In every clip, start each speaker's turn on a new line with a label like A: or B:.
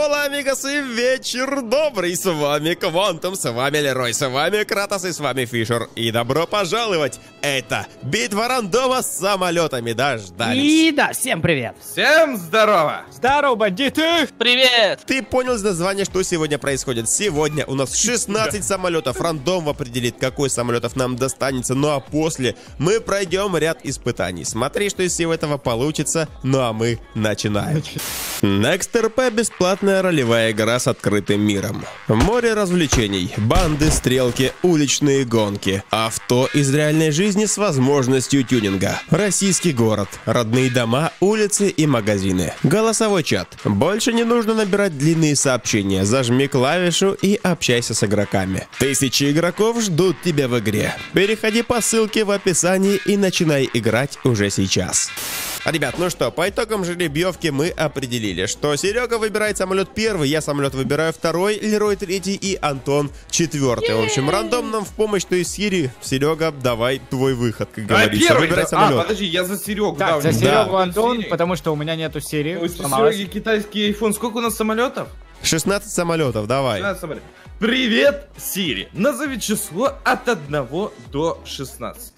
A: Ола, амигасы, вечер добрый, с вами Квантум, с вами Лерой, с вами Кратос и с вами Фишер. И добро пожаловать, это битва рандома с самолетами, дождались.
B: И да, всем привет.
C: Всем здорово.
B: Здорово, бандиты.
D: Привет.
A: Ты понял из названия, что сегодня происходит? Сегодня у нас 16 самолетов, рандом определит, какой самолетов нам достанется, ну а после мы пройдем ряд испытаний. Смотри, что из всего этого получится, ну а мы начинаем. Next RP — бесплатная ролевая игра с открытым миром. Море развлечений, банды, стрелки, уличные гонки, авто из реальной жизни с возможностью тюнинга, российский город, родные дома, улицы и магазины, голосовой чат. Больше не нужно набирать длинные сообщения, зажми клавишу и общайся с игроками. Тысячи игроков ждут тебя в игре. Переходи по ссылке в описании и начинай играть уже сейчас. Ребят, ну что, по итогам жеребьевки мы определили, что Серега выбирает самолет первый, я самолет выбираю второй, Лерой третий и Антон четвертый. В общем, рандом нам в помощь, то есть Сири. Серега, давай твой выход, как говорится.
C: Первый,
A: Выбирай
C: да?
A: самолет.
C: Подожди, я за Серегу.
B: Так, за
C: у него
B: Серегу
C: нет
B: Антон,
C: Сири.
B: потому что у меня нету Сири.
C: У Сереги китайский iPhone. Сколько у нас самолетов?
A: 16 самолетов, давай.
C: 16 самолетов. Привет, Сири. Назови число от 1 до 16.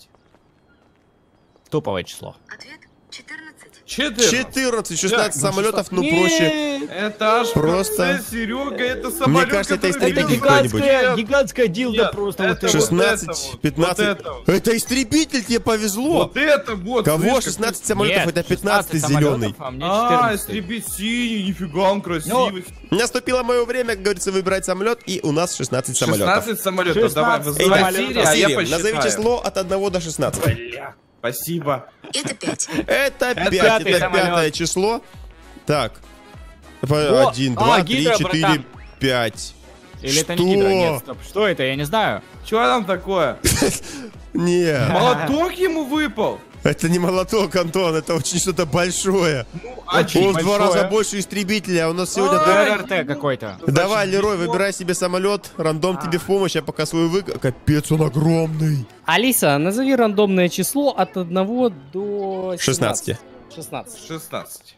B: Топовое число.
E: Ответ 14.
A: 14, 16
C: Так,
A: самолетов, ну проще.
C: Это аж
A: Просто.
C: Серега, это самолет.
A: Мне кажется, это
C: который
A: истребитель
C: везет.
A: какой-нибудь.
B: Гигантская дилда
C: Нет,
B: просто
C: это
B: вот это.
A: 16, 15.
C: вот это вот.
A: Это истребитель, тебе повезло.
C: Вот это вот.
A: Кого?
C: слышь,
A: 16 самолетов,
B: Нет,
A: это 15
B: 16
A: зеленый.
B: самолетов, а мне
C: А,
B: 14.
C: истребитель синий, нифига он красивый.
A: Наступило мое время, как говорится, выбирать самолет, и у нас 16 самолетов.
C: 16 самолетов, давай,
B: 16
C: вызывай
B: самолетов.
C: Сири, а я
A: Сири,
C: посчитаю.
A: назови число от 1 до 16.
C: Бля, спасибо.
E: Это 5.
A: Это 5,
B: пятый
A: это
B: самолет.
A: пятое число. Так.
B: О,
A: 1, 2, 3,
B: гидра,
A: 4,
B: братан.
A: 5.
B: Или это не гидра? Нет, стоп. Что это? Я не знаю.
C: Чё там такое?
A: Не,
C: Молоток ему выпал?
A: это не молоток, Антон, это очень что-то большое.
B: Очень
A: Он в 2 раза
B: большое.
A: больше истребителя, а у нас сегодня...
B: РРТ какой-то.
A: Давай,
C: Значит,
A: Лерой,
C: его-
A: выбирай себе самолет, рандом тебе в помощь, а пока свой Капец, он огромный.
D: Алиса, назови рандомное число от 1 до
A: 16.
D: 16.
C: 16.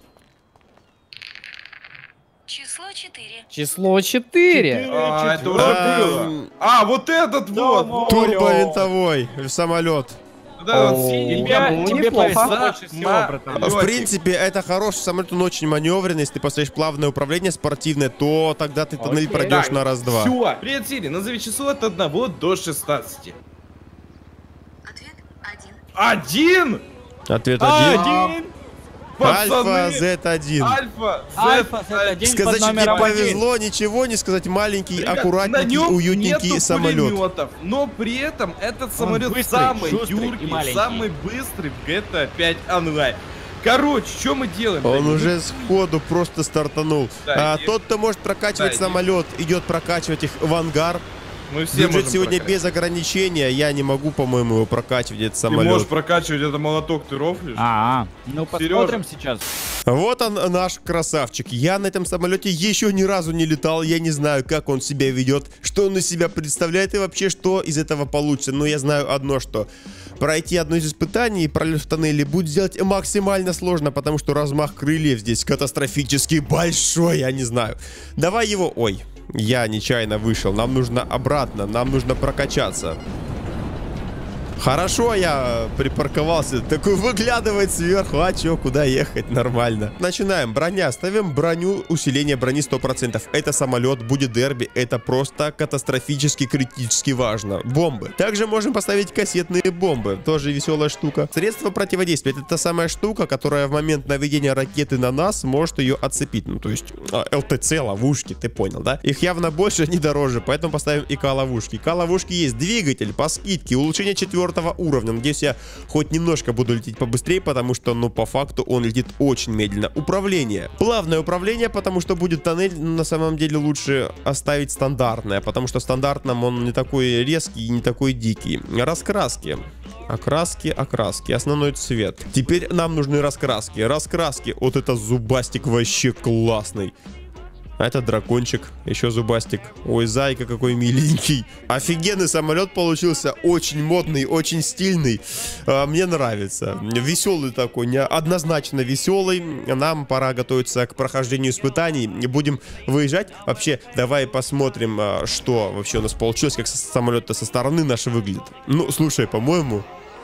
E: Число 4.
D: Число 4.
C: А, это уже было. А, вот этот вот.
A: Турбовинтовой самолет.
C: Да, вот синий.
B: Тебе повезло больше всего,
C: Сама-
B: братан.
A: В принципе, это хороший самолет, он очень маневренный. Если ты поставишь плавное управление спортивное, то тогда ты тоннель
B: Окей.
A: пройдешь на раз-два.
C: Все. Привет, Сири, назови число от 1 до 16.
E: Ответ 1.
C: 1?
A: Ответ один.
B: Один.
A: Альфа
C: Пацаны.
A: Z1.
C: Альфа.
B: Альфа,
C: Z1.
B: Z1
A: Сказать,
B: под
A: что тебе
B: номером 1.
A: повезло, ничего не сказать. Маленький,
C: Ребят, на
A: аккуратненький,
C: нем
A: уютненький
C: нету
A: самолет.
C: пулеметов, но при этом этот самолет
B: быстрый,
C: самый
B: шустрый и
C: юркий,
B: маленький.
C: самый быстрый в GTA 5 онлайн. Короче, что мы делаем?
A: Он
C: Данил?
A: уже сходу просто стартанул.
C: Да,
A: Тот, кто может прокачивать
C: да,
A: самолет, идет прокачивать их в ангар.
C: Мы все
A: Бюджет
C: можем
A: сегодня
C: прокачать.
A: без ограничения. Я не могу, по-моему, его прокачивать, этот
C: Ты можешь
A: самолет.
C: прокачивать это молоток, ты рофлишь?
B: Ну, посмотрим сейчас.
A: Вот он, наш красавчик. Я на этом самолете еще ни разу не летал. Я не знаю, как он себя ведет, что он из себя представляет и вообще, что из этого получится. Но я знаю одно, что пройти одно из испытаний и пролет в тоннеле будет сделать максимально сложно, потому что размах крыльев здесь катастрофически большой, я не знаю. Давай его... Ой, я нечаянно вышел. Нам нужно обратно, нам нужно прокачаться. Хорошо, я припарковался. Такой выглядывает сверху. А чё, куда ехать? Нормально. Начинаем. Броня. Ставим броню. Усиление брони 100%. Это самолет, будет дерби. Это просто катастрофически, критически важно. Бомбы. Также можем поставить кассетные бомбы. Тоже веселая штука. Средство противодействия. Это та самая штука, которая в момент наведения ракеты на нас может ее отцепить. Ну, то есть ЛТЦ, ловушки, ты понял, да? Их явно больше, они дороже. Поэтому поставим ИК-ловушки. ИК-ловушки есть. Двигатель по скидке. Улучшение 4 уровня. Надеюсь, я хоть немножко буду лететь побыстрее, потому что, ну, по факту он летит очень медленно. Управление. Плавное управление, потому что будет тоннель, на самом деле лучше оставить стандартное, потому что стандартным он не такой резкий и не такой дикий. Раскраски. Окраски. Основной цвет. Теперь нам нужны раскраски. Раскраски. Вот это зубастик вообще классный. А это дракончик, еще зубастик. Ой, зайка какой миленький. Офигенный самолет получился, очень модный, очень стильный. Мне нравится. Веселый такой, однозначно веселый. Нам пора готовиться к прохождению испытаний. Будем выезжать. Вообще, давай посмотрим, что вообще у нас получилось, как самолет-то со стороны наш выглядит. Ну, слушай, по-моему...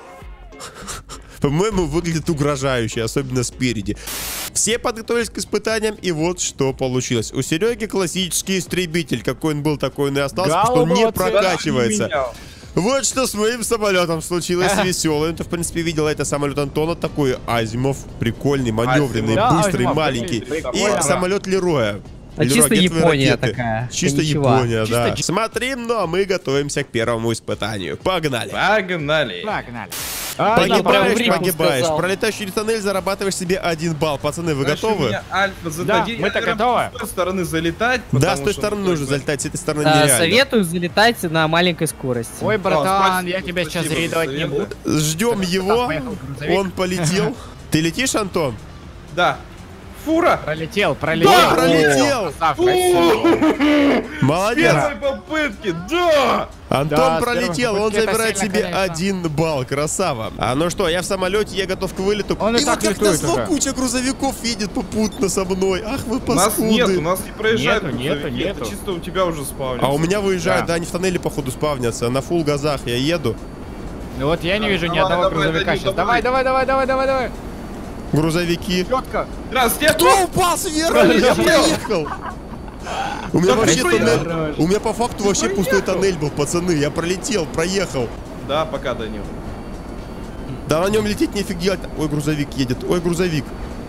A: По-моему, выглядит угрожающе, особенно спереди. Все подготовились к испытаниям, и вот что получилось. У Сереги классический истребитель. Какой он был, такой он и остался, потому что он не прокачивается. Вот что с моим самолетом случилось веселое. Ты, в принципе, видел, это самолет Антона такой. Азимов, прикольный, маневренный, быстрый, маленький. И самолет Лероя.
D: Чисто Япония такая.
A: Чисто Япония, да. Смотрим, но мы готовимся к первому испытанию. Погнали.
C: Погнали.
A: Погибаешь. Пролетаешь через тоннель, зарабатываешь себе 1 балл. Пацаны, вы готовы?
B: Да, мы-то готовы.
C: С той стороны залетать.
A: Да, с той стороны нужно залетать, с этой стороны нереально.
D: Советую залетать на маленькой скорости.
B: Ой, братан, я тебя сейчас завидовать не буду.
A: Ждем его. Он полетел. Ты летишь, Антон?
C: Да. Фура!
B: Пролетел.
A: Да, пролетел! Молодец!
C: С первой попытки, да!
A: Антон пролетел, он забирает себе 1 балл, красава. Ну что, я в самолете, я готов к вылету.
B: Он и так
A: вот как назло,
B: уже.
A: куча грузовиков едет попутно со мной. Ах вы
C: У нас нет,
A: паскуды.
C: у нас не проезжают.
B: Нету.
C: Это чисто у тебя уже спавнится.
A: А у меня выезжают,
B: Да.
A: да, они в тоннеле походу спавнятся. На фулл газах я еду.
B: Ну вот я не вижу ни
C: Давай,
B: одного
C: давай,
B: грузовика сейчас.
C: давай.
B: Давай.
A: Грузовики.
B: Четко.
C: Здравствуйте!
A: Кто упал сверху? Я проехал. У меня вообще тоннель. У меня по факту вообще пустой тоннель был, пацаны. Я пролетел, проехал.
C: Да, пока, Данил.
A: Да на нем лететь нифиг делать. Ой, грузовик едет. Ой, грузовик.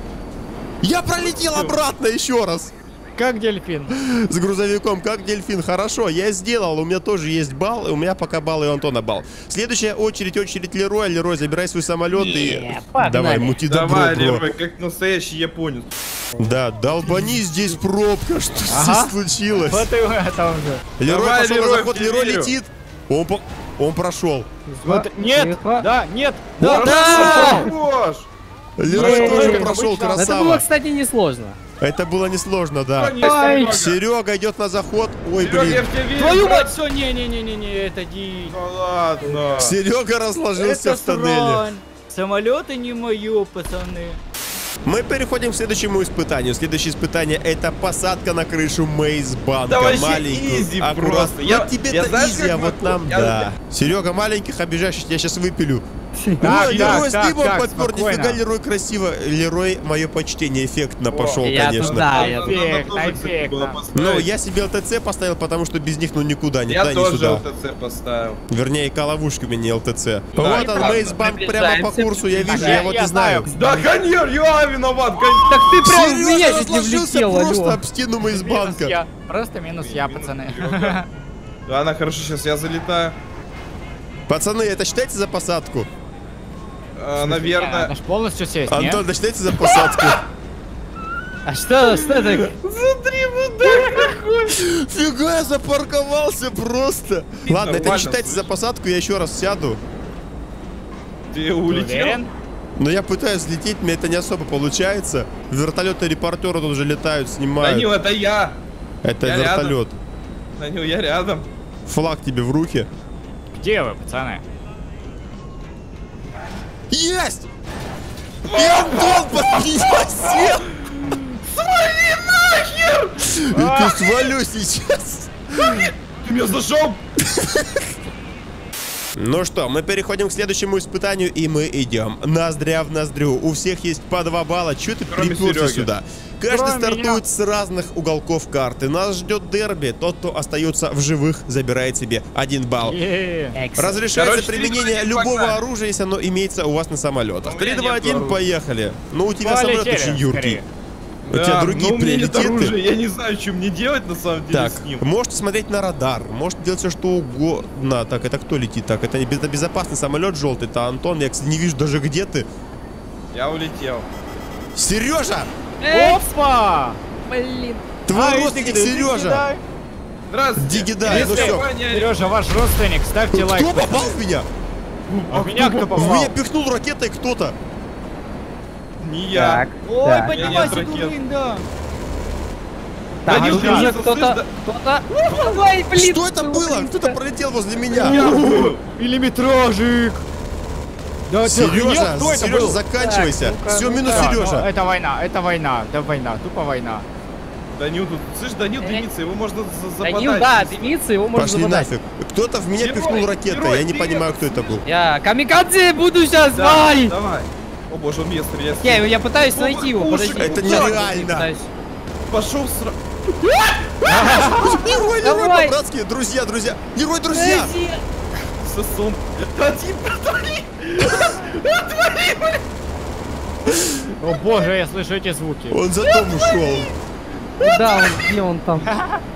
A: Я пролетел обратно еще раз.
B: Как дельфин.
A: С грузовиком, как дельфин. Хорошо, я сделал. У меня тоже есть балл. У меня пока балл и у Антона балл. Следующая очередь Лероя. Лерой, забирай свой самолет и... Давай, мути добро,
C: Давай,
A: бро.
C: Лерой, как настоящий японец.
A: Да, долбани, здесь пробка. Что здесь случилось?
B: Вот и это уже.
A: Лерой
C: Давай,
A: пошел на
C: Лерой,
A: заход.
C: в
A: Лерой
C: неделю.
A: летит. Он прошел.
B: Вот, нет, да, нет.
D: Да!
C: Хорош!
A: Лерой тоже прошел,
B: обычно.
D: Это было,
A: красава.
D: кстати, несложно.
A: Это было несложно, да.
C: Конечно,
A: Серега идет на заход. Ой,
C: Серега, я
A: блин.
C: в тебя верю,
B: Твою
C: брат.
B: мать, все, не, это дичь.
C: Да ладно.
A: Серега разложился
B: Это
A: в тоннеле.
B: срань. Самолеты не мое, пацаны.
A: Мы переходим к следующему испытанию. Следующее испытание — это посадка на крышу Мейзбанка.
C: Да вообще
A: маленькую,
C: изи
A: аккуратно.
C: просто.
A: Вот
C: Я
A: тебе-то
C: знаешь,
A: изи,
C: как
A: а вот
C: могу?
A: нам
C: Я-
A: да. Серега, маленьких обижаешь, я сейчас выпилю.
B: Так,
A: Ой, Лерой с
B: так,
A: дымом
B: так,
A: подпер,
B: спокойно.
A: нифига Лерой красиво. Лерой, мое почтение, эффектно пошел,
D: Я
A: конечно.
D: туда, я
C: Надо
B: Эффект,
C: тоже, кстати,
B: эффект.
C: было
A: Ну,
C: поставить.
A: я себе ЛТЦ поставил, потому что без них ну никуда, ни
C: Я
A: туда, ни
C: тоже
A: сюда.
C: ЛТЦ поставил.
A: Вернее, ловушки у меня не ЛТЦ.
C: Да,
A: Вот он,
C: правда.
A: Мейзбанк прямо по курсу, я вижу, я вот
B: я
A: не знаю.
B: знаю.
C: Да, конечно, я виноват, конечно.
D: Так ты прям в меня
A: Серега
D: чуть не
A: разложился
D: влетел,
A: просто
D: алло.
A: об стену Мейзбанка.
B: Просто минус я, пацаны.
C: Ладно, хорошо, сейчас я залетаю.
A: Пацаны, это считайте за посадку?
C: Наверное.
B: Аж полностью сесть, не?
A: Антон, да считайте за посадку?
D: А что так?
A: Фига, я запарковался просто. Ладно, это не
C: Нормально,
A: считайте за
C: слушай.
A: посадку, я еще раз сяду.
C: Ты улетел?
B: Уверен?
A: Но я пытаюсь лететь, мне это не особо получается. Вертолеты репортеры тут уже летают, снимают.
C: Данил, это я.
A: Это
C: я
A: вертолет.
C: Данил, я рядом.
A: Флаг тебе в руки.
B: Где вы, пацаны?
A: Есть! И Антон поднялся!
C: Свали нахер!
A: И ты свалю сейчас.
C: Ты меня зажег?
A: Ну что, мы переходим к следующему испытанию, и мы идем ноздря в ноздрю. У всех есть по 2 балла. Чё ты
C: Кроме
A: приперся
C: Серёги.
A: сюда? Каждый
B: Кроме
A: стартует
B: меня.
A: с разных уголков карты. Нас ждет дерби. Тот, кто остается в живых, забирает себе 1 балл. Разрешается
C: Короче,
A: применение
C: 3, 2, 1,
A: любого
C: погнали.
A: оружия, если оно имеется у вас на самолетах.
C: У меня
A: 3, 2,
C: нет
A: 1,
C: оружия.
A: поехали. Ну, у тебя самолет
B: Полетели,
A: очень юркий.
B: скорее.
A: У тебя другие
C: но у меня нет
A: приоритеты.
C: оружия, я не знаю, что мне делать на самом деле
A: Так,
C: с ним.
A: можете смотреть на радар, можете делать все что угодно. Так, это кто летит? Так, это безопасный самолет желтый, это Антон. Я, кстати, не вижу даже где ты.
C: Я улетел.
A: Сережа!
B: Опа!
D: Блин.
A: Твой родственник Сережа!
C: Здравствуйте.
A: Дигидай, ну всё.
B: Сережа, ваш родственник, ставьте лайк.
A: Кто попал в меня?
B: А в меня кто
A: В
B: попал?
A: меня пихнул ракетой кто-то.
C: Не я.
B: Ой,
D: Так.
B: поднимайся,
C: Я не от ракет.
B: Курин, да.
D: Так,
C: Данил,
D: тут
C: ты
D: уже
C: уже
D: кто-то... Давай, блин.
A: Что это было? Кто-то пролетел возле меня.
B: Миллиметражик! Да, ты охренел?
A: Сережа,
B: Кто это
A: Сережа,
B: был?
A: заканчивайся.
D: Так, ну-ка,
A: Все, минус
B: Да, ну,
A: Сережа.
B: это война, да война, тупо война.
C: Данил тут, слышь, Данил дымится, его можно
D: Данил,
C: западать.
D: да, дымится, его можно
A: Пошли
D: забодать.
A: нафиг. Кто-то в меня
C: Герой,
A: пихнул ракетой.
C: герой,
A: Я не
C: ты
A: понимаю,
C: это
A: кто это был.
D: Я камикадзе буду сейчас,
C: Да,
D: давай!
C: давай. О боже, он меня стреляет.
D: Я пытаюсь найти его,
C: Уши,
D: подожди.
A: это
D: Я
A: нереально.
D: пытаюсь.
C: Пошел сразу.
A: Герой, Лерой,
D: Давай.
A: по-братски. Друзья, друзья. Герой, друзья.
C: Сосон. Один, отвали.
B: О боже, я слышу эти звуки.
A: Он за дом ушел.
D: Да, где он там?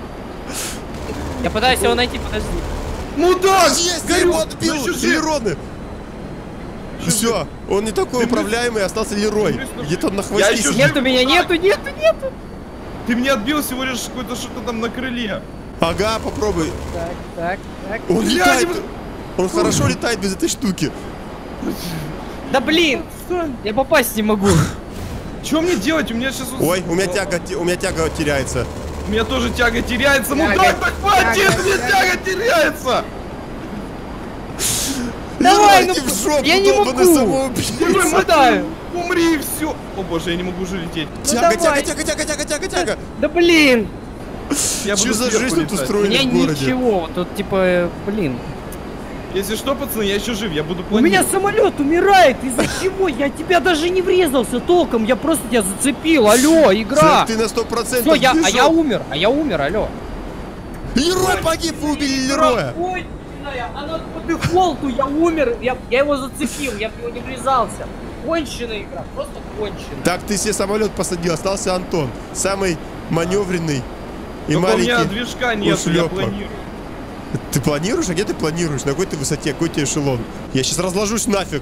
D: Я пытаюсь его найти, подожди.
C: Ну да,
A: Есть, я его отбил.
C: Ну, еще жив.
A: Лероны. Все, он не такой управляемый, остался Лерой. Где-то он на
C: Я
A: хвосте
C: еще
A: сидит.
D: Нету меня, нету.
C: Ты меня отбил всего лишь какое-то что-то там на крыле.
A: Ага, попробуй.
D: Так.
A: Он
C: Блядь,
A: летает.
C: вы-
A: Он хорошо летает без этой штуки.
D: Да блин, я попасть не могу.
C: Что мне делать? У меня сейчас...
A: Ой, у меня тяга теряется.
C: У меня тоже тяга теряется. Ну
D: Тяга,
C: дай, так хватит,
D: тяга,
C: у меня тяга теряется.
D: Давай,
A: Лерой,
D: ну,
A: иди в жопу,
D: я не
A: долбаный
D: могу.
A: самоубийца.
D: Сюда.
C: Умри и все. О боже, я не могу уже лететь.
A: Тяга,
D: давай.
A: тяга.
D: Да блин,
C: Я
A: Что
C: буду
A: за
C: сверху
A: жизнь тут
C: летать.
A: устроили
D: мне
A: в городе?
D: ничего, вот тут типа, блин.
C: Если что, пацаны, я еще жив, я буду
D: У меня
C: планировать.
D: самолет умирает, из-за чего? Я тебя даже не врезался толком, я просто тебя зацепил, алло, игра.
A: Ты на 100%
D: Все, я
A: бежал.
D: умер, алло.
A: Лерой погиб, вы убили Лероя.
D: Ой, она по дефолту, я умер, я его зацепил, я в него не врезался. Конченая игра, просто конченая.
A: Так, ты себе самолет посадил, остался Антон. Самый маневренный и
C: Только у меня
A: маленький.
C: движка нет, я
A: ушлепок.
C: планирую.
A: Ты планируешь? А где ты планируешь? На какой ты высоте? Какой тебе эшелон? Я сейчас разложусь нафиг.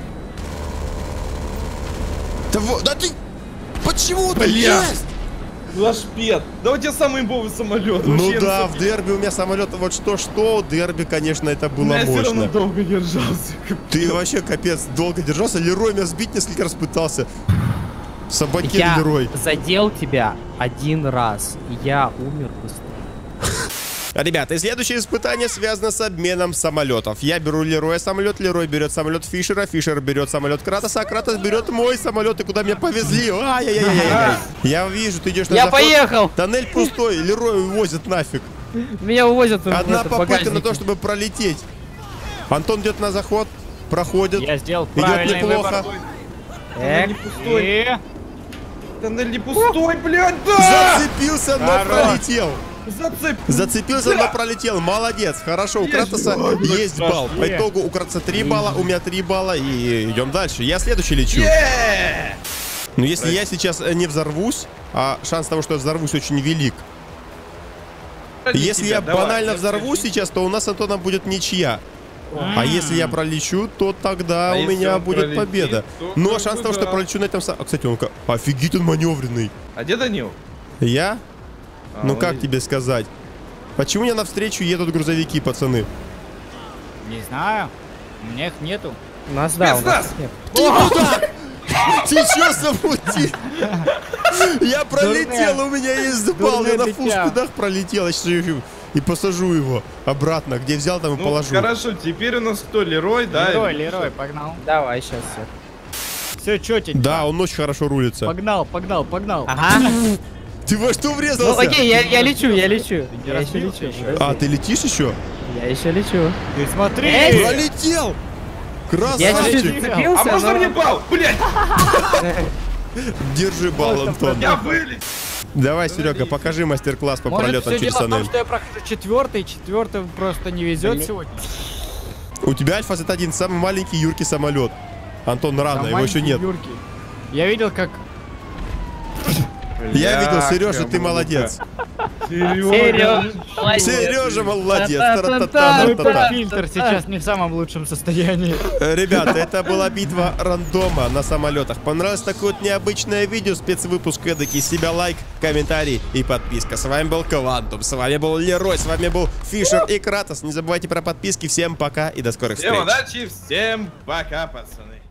A: Да ты... Почему ты
C: Бля.
A: есть?
C: Лашпед. Да у тебя самый имбовый самолет.
A: Ну
C: Вообще,
A: да,
C: на
A: в дерби у меня самолет вот что-что, в дерби, конечно, это было
C: я все равно
A: мощно.
C: долго держался.
A: Ты вообще капец долго держался. Лерой меня сбить несколько раз пытался. Собакен
D: Я
A: Лерой.
D: задел тебя один раз, я умер быстро.
A: Ребята, и следующее испытание связано с обменом самолетов. Я беру Лероя самолет, Лерой берет самолет Фишера, Фишер берет самолет Кратоса, а Кратос берет мой самолет, и куда меня повезли. Ай-яй-яй-яй. Я вижу, ты идешь на
D: Я
A: заход.
D: поехал!
A: Тоннель пустой, Лерой увозит нафиг.
D: Меня увозят в
A: Одна
D: это,
A: попытка
D: багажнике.
A: на то, чтобы пролететь. Антон идет на заход, проходит.
B: Я сделал
A: Идет
B: правильный
A: неплохо.
B: выбор.
C: Тоннель не пустой.
B: И...
C: Тоннель не пустой, блядь, да!
A: Зацепился, но
B: Хорош.
A: пролетел.
C: Зацеп.
A: Зацепился, но пролетел. Молодец. Хорошо, у Кратоса есть балл. По
B: Е.
A: итогу у Кратоса 3 балла, у меня 3 балла. И идем дальше. Я следующий лечу. Но если я сейчас не взорвусь, а шанс того, что я взорвусь, очень велик. Если я банально взорвусь сейчас, то у нас с Антоном будет ничья. А если я пролечу, то тогда
C: А
A: у
C: если
A: меня
C: он
A: будет
C: пролетит,
A: победа.
C: то
A: Ну, а
C: как
A: шанс
C: бы
A: того, что
C: да.
A: пролечу на этом... Кстати, он офигеть, он маневренный.
C: А где Данил?
A: Я?
C: А,
A: Ну
C: он
A: как
C: едет.
A: тебе сказать? Почему мне навстречу едут грузовики, пацаны?
B: Не знаю. У меня их нету.
D: У нас, да, у нас
C: Спецназ!
D: нет.
A: Ты чё замутил? Я пролетел, у меня есть балл, я на
B: Дурное
A: фулл
B: дитя.
A: спидах пролетел. Я сейчас еще и посажу его обратно. Где взял, там и
C: Ну,
A: положу.
C: хорошо, теперь у нас кто, Лерой, да?
B: Лерой,
C: или
B: Лерой,
C: что?
B: погнал.
D: Давай, сейчас все.
B: Все, чётенько.
A: Да, он очень хорошо рулится.
B: Погнал.
D: Ага.
A: Ты во что
D: Ну
A: врезался?
D: окей, я лечу. Я еще
B: разбился
D: лечу.
B: еще?
A: А, ты летишь еще?
D: Я еще лечу.
B: Ты смотри.
A: Пролетел!
D: Я чуть-чуть
A: Красавчик!
D: зацепился,
C: А можно
D: но-
C: мне бал? Блядь,
A: Держи балл, Антон.
C: я вылез.
A: Давай, Серега, покажи мастер-класс по
B: Может,
A: пролетам
B: все
A: через
B: дело в том,
A: тоннель.
B: что я прохожу четвертый просто не везет сегодня.
A: У тебя Альфа Z1 самый маленький юркий самолет. Антон, рано,
B: Там
A: его еще
B: маленькие
A: нет.
B: Юрки. Я видел, как...
A: Я видел,
C: Бля,
A: Сережа, ты
C: я
A: молодец.
C: Серёжа.
A: Сережа молодец.
D: Та-та-та-та.
B: Мой
A: Та-та-та-та-та.
B: фильтр сейчас не в самом лучшем состоянии.
A: Ребята, это была битва рандома на самолетах. Понравилось такое вот необычное видео, спецвыпуск эдакий. Себя лайк, комментарий и подписка. С вами был Квантум, с вами был Лерой, с вами был Фишер и Кратос. Не забывайте про подписки. Всем пока и до скорых
C: Всем
A: встреч.
C: удачи, всем пока, пацаны.